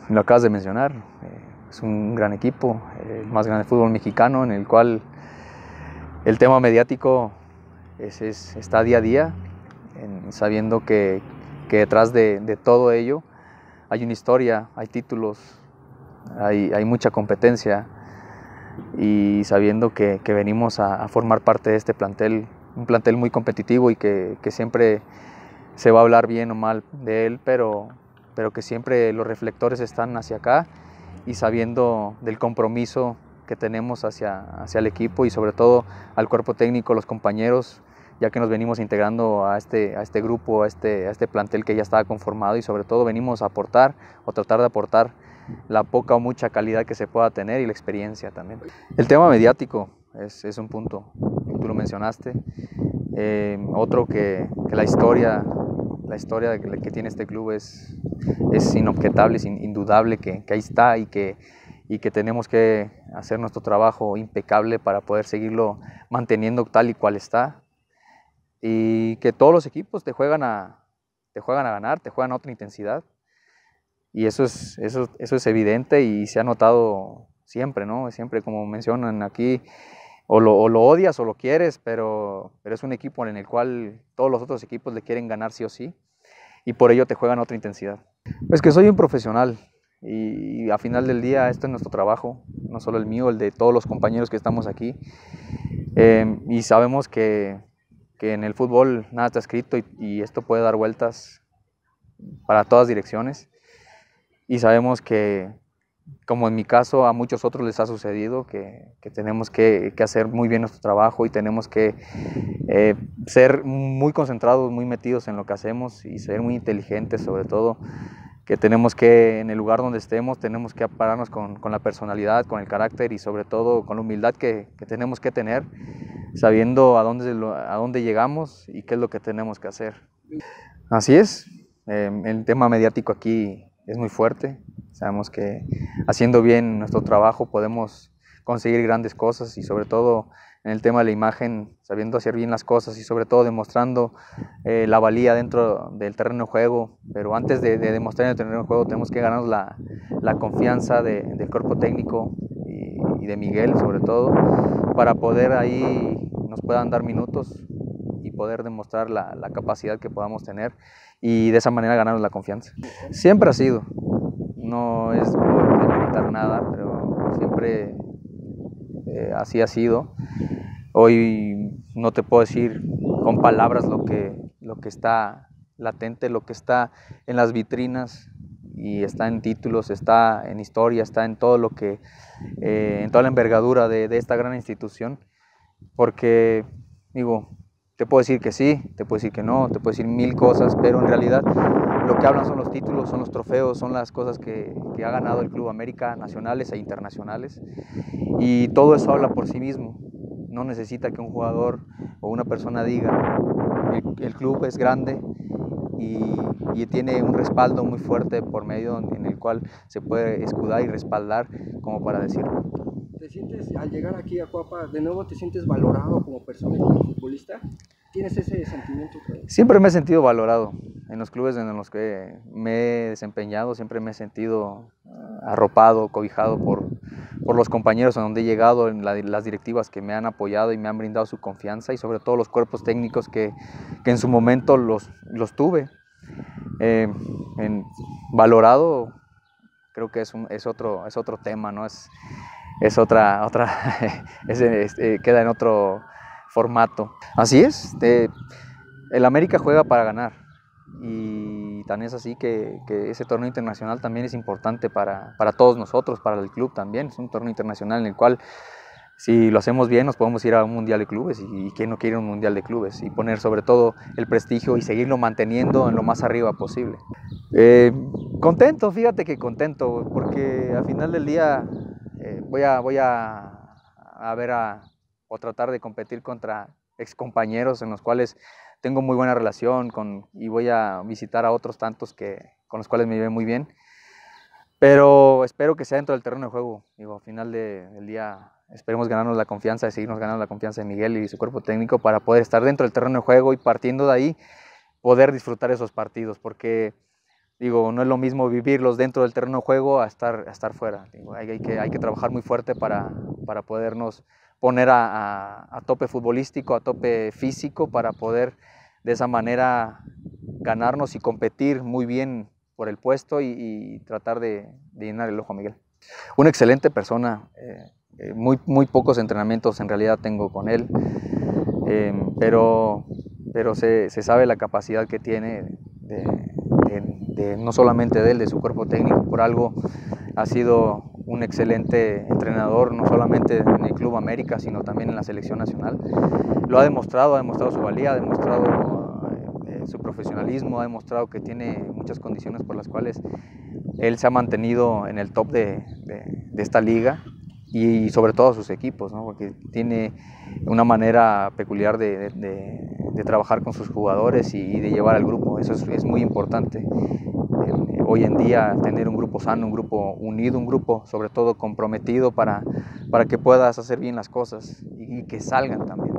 lo acabas de mencionar, es un gran equipo, el más grande fútbol mexicano, en el cual el tema mediático está día a día, sabiendo que detrás de todo ello hay una historia, hay títulos, hay mucha competencia, y sabiendo que venimos a formar parte de este plantel, un plantel muy competitivo y que siempre se va a hablar bien o mal de él, pero que siempre los reflectores están hacia acá, y sabiendo del compromiso que tenemos hacia el equipo y sobre todo al cuerpo técnico, los compañeros, ya que nos venimos integrando a este grupo, a este plantel que ya estaba conformado, y sobre todo venimos a aportar o tratar de aportar la poca o mucha calidad que se pueda tener y la experiencia también. El tema mediático es un punto, tú lo mencionaste. Otro que la historia que tiene este club es inobjetable, es indudable que ahí está, y que tenemos que hacer nuestro trabajo impecable para poder seguirlo manteniendo tal y cual está, y que todos los equipos te juegan a ganar, te juegan a otra intensidad, y eso es evidente y se ha notado siempre, ¿no? Siempre, como mencionan aquí, o lo odias o lo quieres, pero es un equipo en el cual todos los otros equipos le quieren ganar sí o sí, y por ello te juegan a otra intensidad. Pues que soy un profesional, y a final del día esto es nuestro trabajo, no solo el mío, el de todos los compañeros que estamos aquí, y sabemos que en el fútbol nada está escrito, y esto puede dar vueltas para todas direcciones, y sabemos que, como en mi caso, a muchos otros les ha sucedido, que tenemos que hacer muy bien nuestro trabajo, y tenemos que ser muy concentrados, muy metidos en lo que hacemos, y ser muy inteligentes, sobre todo, que tenemos que, en el lugar donde estemos, tenemos que pararnos con la personalidad, con el carácter, y sobre todo con la humildad que tenemos que tener, sabiendo a dónde llegamos y qué es lo que tenemos que hacer. Así es, el tema mediático aquí es muy fuerte. Sabemos que haciendo bien nuestro trabajo podemos conseguir grandes cosas, y sobre todo en el tema de la imagen, sabiendo hacer bien las cosas y sobre todo demostrando la valía dentro del terreno de juego. Pero antes de demostrar en el terreno de juego tenemos que ganarnos la confianza del cuerpo técnico y de Miguel, sobre todo, para poder ahí nos puedan dar minutos y poder demostrar la capacidad que podamos tener, y de esa manera ganarnos la confianza. Siempre ha sido, no es por demeritar nada, pero siempre así ha sido. Hoy no te puedo decir con palabras lo que está latente, lo que está en las vitrinas, y está en títulos, está en historia, está en todo lo que, en toda la envergadura de esta gran institución, porque digo, te puedo decir que sí, te puedo decir que no, te puedo decir mil cosas, pero en realidad lo que hablan son los títulos, son los trofeos, son las cosas que ha ganado el Club América, nacionales e internacionales, y todo eso habla por sí mismo. No necesita que un jugador o una persona diga, el club es grande y tiene un respaldo muy fuerte por medio en el cual se puede escudar y respaldar como para decirlo. ¿Te sientes, al llegar aquí a Cuapa, de nuevo te sientes valorado como persona y como futbolista? ¿Tienes ese sentimiento? Siempre me he sentido valorado en los clubes en los que me he desempeñado, siempre me he sentido arropado, cobijado por los compañeros a donde he llegado, en las directivas que me han apoyado y me han brindado su confianza, y sobre todo los cuerpos técnicos que en su momento los tuve. Valorado, creo que es otro tema, ¿no? Es otra queda en otro formato. Así es, el América juega para ganar, y tan es así que ese torneo internacional también es importante para todos nosotros, para el club también. Es un torneo internacional en el cual, si lo hacemos bien, nos podemos ir a un mundial de clubes, y quién no quiere un mundial de clubes, y poner sobre todo el prestigio y seguirlo manteniendo en lo más arriba posible. Contento, fíjate que contento, porque al final del día voy a ver o tratar de competir contra excompañeros en los cuales tengo muy buena relación y voy a visitar a otros tantos con los cuales me llevé muy bien, pero espero que sea dentro del terreno de juego. Digo, al final del día esperemos ganarnos la confianza, seguirnos ganando la confianza de Miguel y su cuerpo técnico para poder estar dentro del terreno de juego, y partiendo de ahí poder disfrutar esos partidos, porque Digo, no es lo mismo vivirlos dentro del terreno de juego a estar fuera. Digo, hay que trabajar muy fuerte para podernos poner a tope futbolístico, a tope físico, para poder de esa manera ganarnos y competir muy bien por el puesto y tratar de llenar el ojo a Miguel. Una excelente persona, muy pocos entrenamientos en realidad tengo con él, pero se sabe la capacidad que tiene no solamente de él, de su cuerpo técnico. Por algo ha sido un excelente entrenador, no solamente en el Club América, sino también en la selección nacional. Lo ha demostrado su valía, ha demostrado su profesionalismo, ha demostrado que tiene muchas condiciones por las cuales él se ha mantenido en el top de esta liga, y sobre todo sus equipos, ¿no? Porque tiene una manera peculiar de trabajar con sus jugadores y de llevar al grupo. Eso es muy importante. Hoy en día tener un grupo sano, un grupo unido, un grupo sobre todo comprometido para que puedas hacer bien las cosas y que salgan también.